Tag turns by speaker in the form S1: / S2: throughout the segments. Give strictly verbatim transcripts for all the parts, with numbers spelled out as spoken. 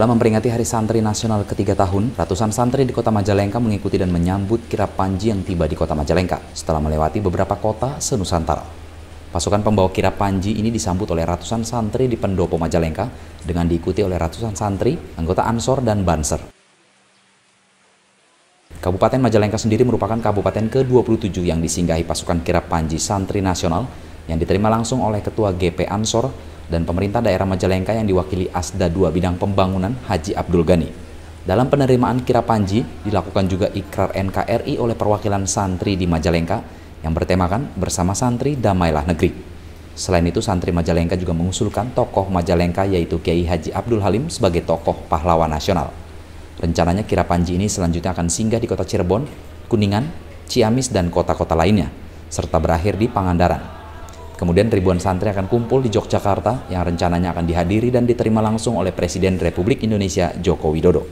S1: Dalam memperingati Hari Santri Nasional ketiga tahun, ratusan santri di Kota Majalengka mengikuti dan menyambut kirap Panji yang tiba di Kota Majalengka setelah melewati beberapa kota se-Nusantara. Pasukan pembawa kirap Panji ini disambut oleh ratusan santri di Pendopo Majalengka dengan diikuti oleh ratusan santri, anggota Ansor dan Banser. Kabupaten Majalengka sendiri merupakan kabupaten ke dua puluh tujuh yang disinggahi pasukan kirap Panji Santri Nasional yang diterima langsung oleh Ketua G P Ansor dan pemerintah daerah Majalengka yang diwakili Asda dua Bidang Pembangunan Haji Abdul Ghani. Dalam penerimaan kirap Panji dilakukan juga ikrar N K R I oleh perwakilan santri di Majalengka yang bertemakan Bersama Santri Damailah Negeri. Selain itu, santri Majalengka juga mengusulkan tokoh Majalengka yaitu Kiai Haji Abdul Halim sebagai tokoh pahlawan nasional. Rencananya kirap Panji ini selanjutnya akan singgah di kota Cirebon, Kuningan, Ciamis, dan kota-kota lainnya, serta berakhir di Pangandaran. Kemudian ribuan santri akan kumpul di Yogyakarta yang rencananya akan dihadiri dan diterima langsung oleh Presiden Republik Indonesia Joko Widodo.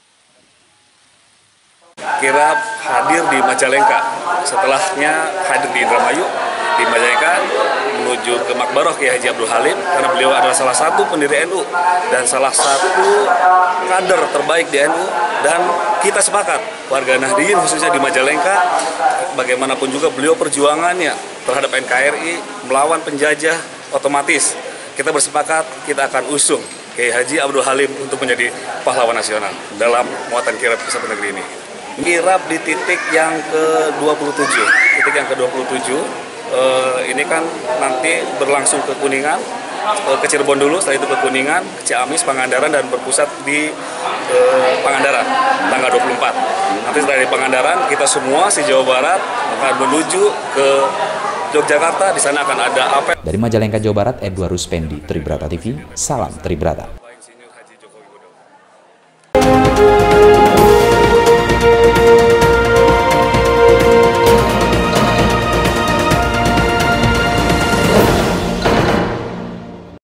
S2: Kirap hadir di Majalengka, setelahnya hadir di Indramayu, di Majalengka menuju ke Makbaroh Kiai Haji Abdul Halim karena beliau adalah salah satu pendiri N U dan salah satu kader terbaik di N U, dan kita sepakat warga Nahdliyin khususnya di Majalengka bagaimanapun juga beliau perjuangannya terhadap N K R I melawan penjajah, otomatis kita bersepakat kita akan usung Kiai Haji Abdul Halim untuk menjadi pahlawan nasional dalam muatan kirap ke satu negeri ini. Kirap di titik yang ke dua puluh tujuh, titik yang ke dua puluh tujuh eh, ini kan nanti berlangsung ke Kuningan, eh, ke Cirebon dulu, setelah itu ke Kuningan, ke Ciamis, Pangandaran, dan berpusat di eh, Pangandaran tanggal dua puluh empat. Nanti setelah di Pangandaran kita semua si Jawa Barat akan menuju ke Yogyakarta. Di sana akan ada apel.
S1: Dari Majalengka, Jawa Barat, Edward Ruspendi, Tribrata T V, salam Tribrata.